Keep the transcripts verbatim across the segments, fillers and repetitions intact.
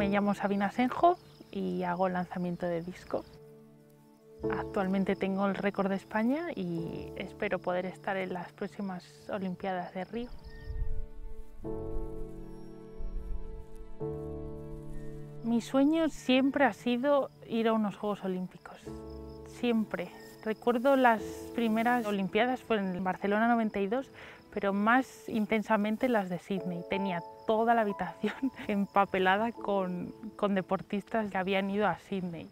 Me llamo Sabina Senjo y hago lanzamiento de disco. Actualmente tengo el récord de España y espero poder estar en las próximas Olimpiadas de Río. Mi sueño siempre ha sido ir a unos Juegos Olímpicos, siempre. Recuerdo las primeras Olimpiadas, fueron en Barcelona noventa y dos, pero más intensamente las de Sídney. Tenía toda la habitación empapelada con, con deportistas que habían ido a Sídney.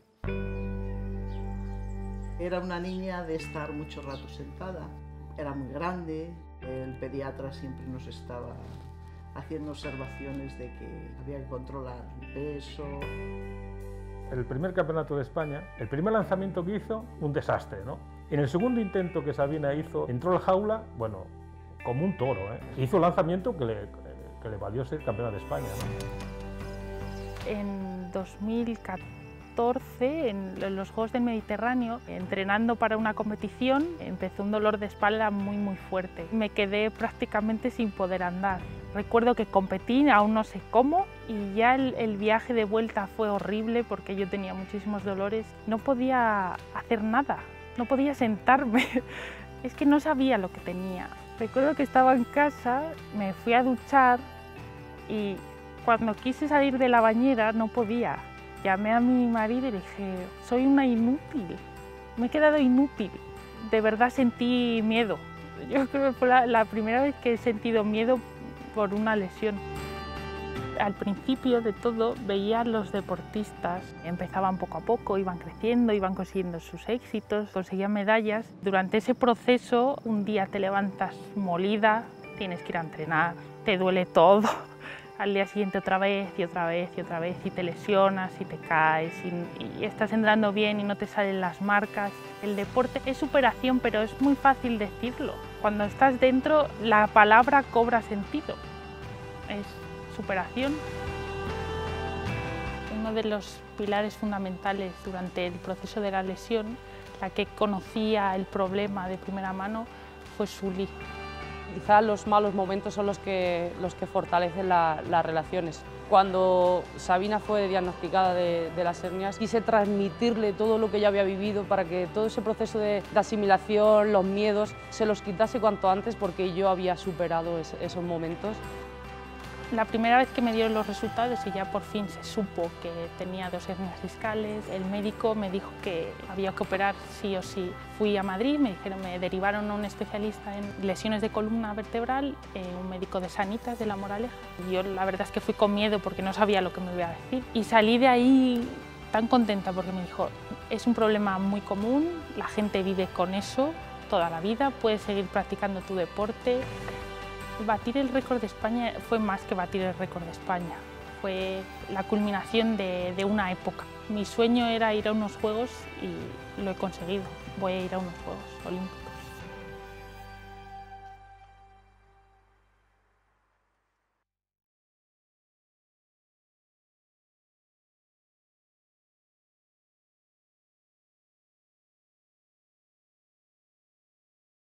Era una niña de estar mucho rato sentada, era muy grande, el pediatra siempre nos estaba haciendo observaciones de que había que controlar el peso. El primer campeonato de España, el primer lanzamiento que hizo, un desastre, ¿no? En el segundo intento que Sabina hizo, entró al jaula, bueno, como un toro, ¿eh? Hizo el lanzamiento que le, que le valió ser campeona de España, ¿no? En dos mil catorce, en los Juegos del Mediterráneo, entrenando para una competición, empezó un dolor de espalda muy muy fuerte. Me quedé prácticamente sin poder andar. Recuerdo que competí, aún no sé cómo, y ya el, el viaje de vuelta fue horrible porque yo tenía muchísimos dolores. No podía hacer nada, no podía sentarme, es que no sabía lo que tenía. Recuerdo que estaba en casa, me fui a duchar y cuando quise salir de la bañera no podía. Llamé a mi marido y le dije, soy una inútil, me he quedado inútil. De verdad sentí miedo. Yo creo que fue la, la primera vez que he sentido miedo por una lesión. Al principio de todo veía a los deportistas, empezaban poco a poco, iban creciendo, iban consiguiendo sus éxitos, conseguían medallas. Durante ese proceso un día te levantas molida, tienes que ir a entrenar, te duele todo. Al día siguiente otra vez y otra vez y otra vez y te lesionas y te caes y, y estás entrando bien y no te salen las marcas. El deporte es superación, pero es muy fácil decirlo. Cuando estás dentro la palabra cobra sentido, es superación. Uno de los pilares fundamentales durante el proceso de la lesión, la que conocía el problema de primera mano, fue Suli. Quizá los malos momentos son los que, los que fortalecen la, las relaciones. Cuando Sabina fue diagnosticada de, de las hernias, quise transmitirle todo lo que ella había vivido para que todo ese proceso de, de asimilación, los miedos, se los quitase cuanto antes porque yo había superado es, esos momentos. La primera vez que me dieron los resultados y ya por fin se supo que tenía dos hernias discales, el médico me dijo que había que operar sí o sí. Fui a Madrid, me dijeron, me derivaron a un especialista en lesiones de columna vertebral, eh, un médico de Sanitas de La Moraleja. Yo la verdad es que fui con miedo porque no sabía lo que me iba a decir y salí de ahí tan contenta porque me dijo, es un problema muy común, la gente vive con eso toda la vida, puedes seguir practicando tu deporte. Batir el récord de España fue más que batir el récord de España, fue la culminación de, de una época. Mi sueño era ir a unos Juegos y lo he conseguido, voy a ir a unos Juegos Olímpicos.